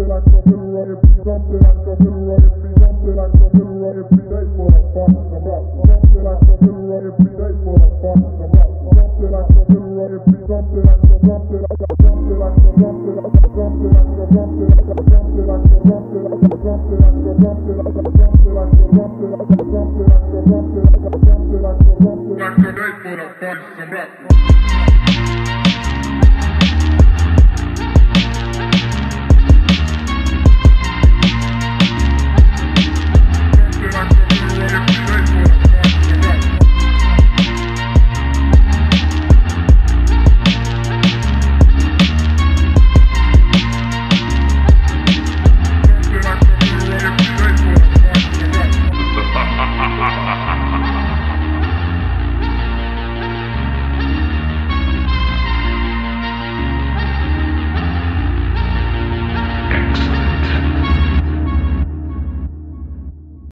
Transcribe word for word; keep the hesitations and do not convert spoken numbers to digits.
like something right, it be something like something right, it be something like something right, it be day for the fun, I'm out. Something like something right, it be day for the fun, I'm out. Something like something right, it be something like something like